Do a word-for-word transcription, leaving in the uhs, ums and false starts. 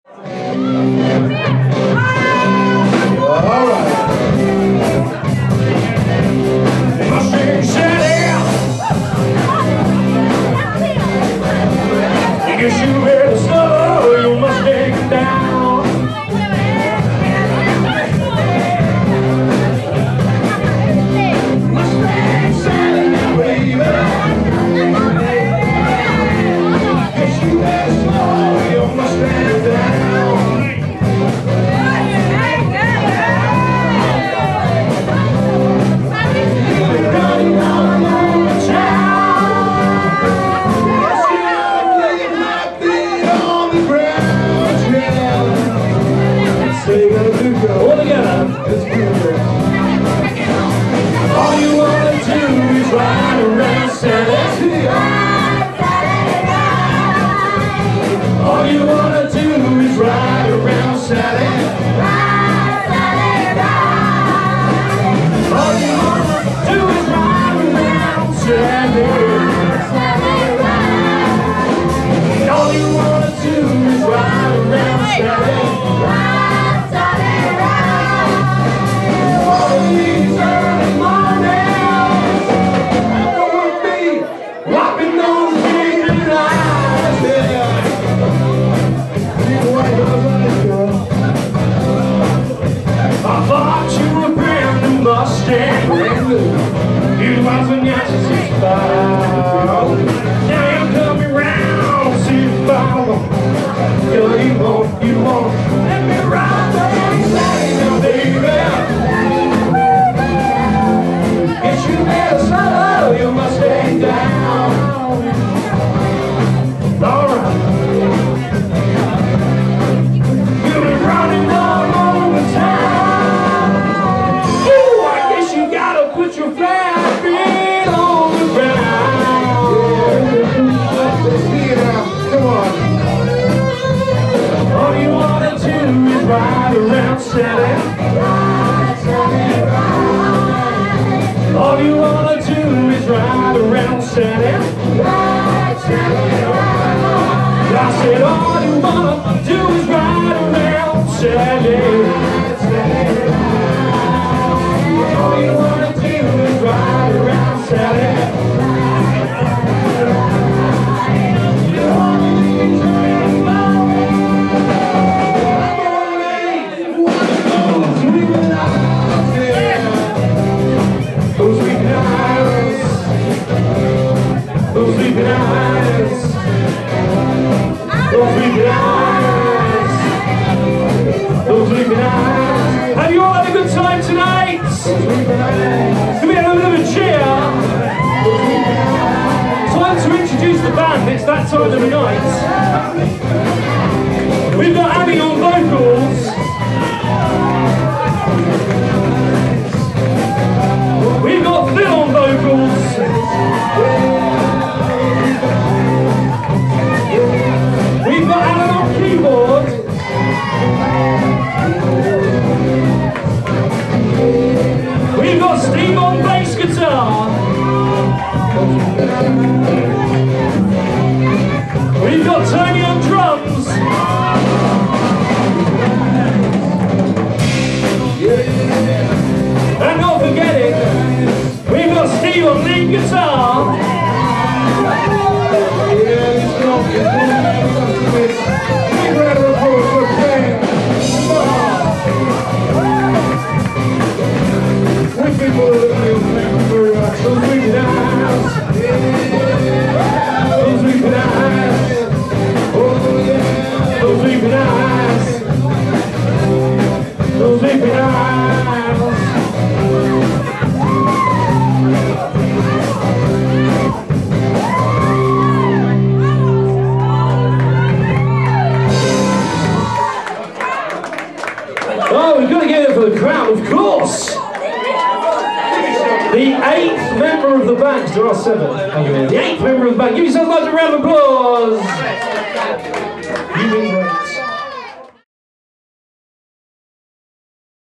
Mustang Sally, I guess you better slow your Mustang down. Mustang Sally, baby, guess you better slow your Mustang down. All together, it's beautiful. All you wanna do is ride around Sally. All you wanna do is ride around Sally. All you wanna do is ride around Sally. All you wanna do is ride around Sally. Mustang, it was when you're sixty-five. Now you're coming round, sixty-five. You won't, you won't let me ride now, baby. Guess you better slow your Mustang down. All right. You've been running all over town. Put your flat feet on the ground. Let's see it now. Come on. All you wanna do is ride around Sally. All you wanna do is ride around Sally. I said all you wanna do is ride around Sally. All you wanna do is ride around Sally. Those sleeping eyes, those sleeping eyes, those sleeping eyes, those sleeping eyes. Have you all had a good time tonight? Can we have a bit of a cheer? Time to introduce the band, it's that time of the night. We've got Abby on vocals. We've got Phil on vocals. We've got Alan on keyboard. We've got Steve on bass guitar. We've got Tony on drums. And not forgetting, we've got Steve on lead guitar. Oh, we've got to give it for the crowd, of course. The eighth member of the band. There are seven. The eighth member of the band. Give yourselves a round of applause.